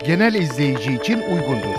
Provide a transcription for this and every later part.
genel izleyici için uygundur.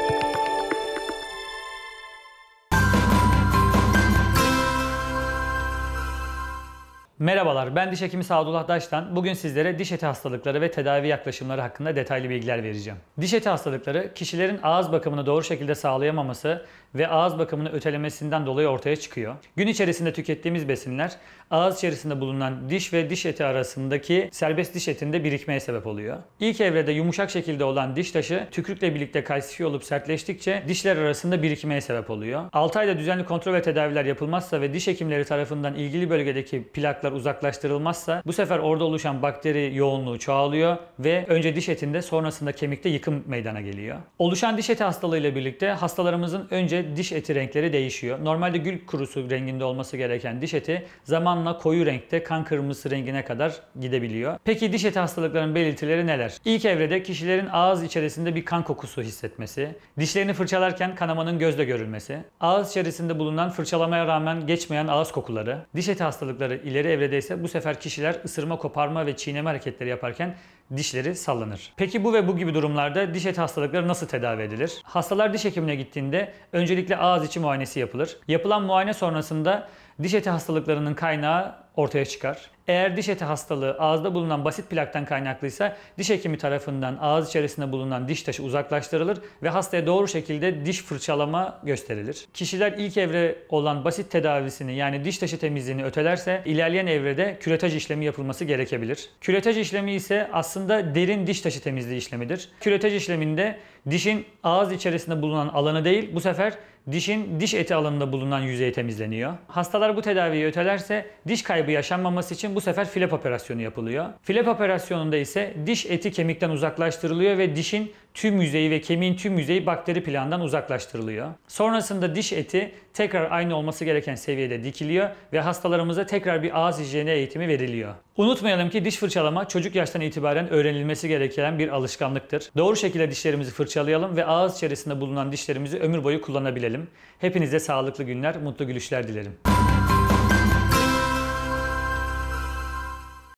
Merhabalar, ben diş hekimi Sadullah Daş'tan. Bugün sizlere diş eti hastalıkları ve tedavi yaklaşımları hakkında detaylı bilgiler vereceğim. Diş eti hastalıkları, kişilerin ağız bakımını doğru şekilde sağlayamaması ve ağız bakımını ötelemesinden dolayı ortaya çıkıyor. Gün içerisinde tükettiğimiz besinler, ağız içerisinde bulunan diş ve diş eti arasındaki serbest diş etinde birikmeye sebep oluyor. İlk evrede yumuşak şekilde olan diş taşı, tükürükle birlikte kalsifiye olup sertleştikçe dişler arasında birikmeye sebep oluyor. 6 ayda düzenli kontrol ve tedaviler yapılmazsa ve diş hekimleri tarafından ilgili bölgedeki plaklar uzaklaştırılmazsa bu sefer orada oluşan bakteri yoğunluğu çoğalıyor ve önce diş etinde sonrasında kemikte yıkım meydana geliyor. Oluşan diş eti hastalığı ile birlikte hastalarımızın önce diş eti renkleri değişiyor. Normalde gül kurusu renginde olması gereken diş eti zamanla koyu renkte kan kırmızısı rengine kadar gidebiliyor. Peki diş eti hastalıklarının belirtileri neler? İlk evrede kişilerin ağız içerisinde bir kan kokusu hissetmesi, dişlerini fırçalarken kanamanın gözle görülmesi, ağız içerisinde bulunan fırçalamaya rağmen geçmeyen ağız kokuları, diş eti hastalıkları ileri evrede ise bu sefer kişiler ısırma, koparma ve çiğneme hareketleri yaparken dişleri sallanır. Peki bu ve bu gibi durumlarda diş eti hastalıkları nasıl tedavi edilir? Hastalar diş hekimine gittiğinde öncelikle ağız içi muayenesi yapılır. Yapılan muayene sonrasında diş eti hastalıklarının kaynağı ortaya çıkar. Eğer diş eti hastalığı ağızda bulunan basit plaktan kaynaklıysa diş hekimi tarafından ağız içerisinde bulunan diş taşı uzaklaştırılır ve hastaya doğru şekilde diş fırçalama gösterilir. Kişiler ilk evre olan basit tedavisini yani diş taşı temizliğini ötelerse ilerleyen evrede küretaj işlemi yapılması gerekebilir. Küretaj işlemi ise aslında derin diş taşı temizliği işlemidir. Küretaj işleminde dişin ağız içerisinde bulunan alanı değil, bu sefer dişin diş eti alanında bulunan yüzeyi temizleniyor. Hastalar bu tedaviyi ötelerse diş kaybı yaşanmaması için bu sefer flap operasyonu yapılıyor. Flap operasyonunda ise diş eti kemikten uzaklaştırılıyor ve dişin tüm yüzeyi ve kemiğin tüm yüzeyi bakteri plağından uzaklaştırılıyor. Sonrasında diş eti tekrar aynı olması gereken seviyede dikiliyor ve hastalarımıza tekrar bir ağız hijyeni eğitimi veriliyor. Unutmayalım ki diş fırçalama çocuk yaştan itibaren öğrenilmesi gereken bir alışkanlıktır. Doğru şekilde dişlerimizi fırçalayalım ve ağız içerisinde bulunan dişlerimizi ömür boyu kullanabilelim. Hepinize sağlıklı günler, mutlu gülüşler dilerim.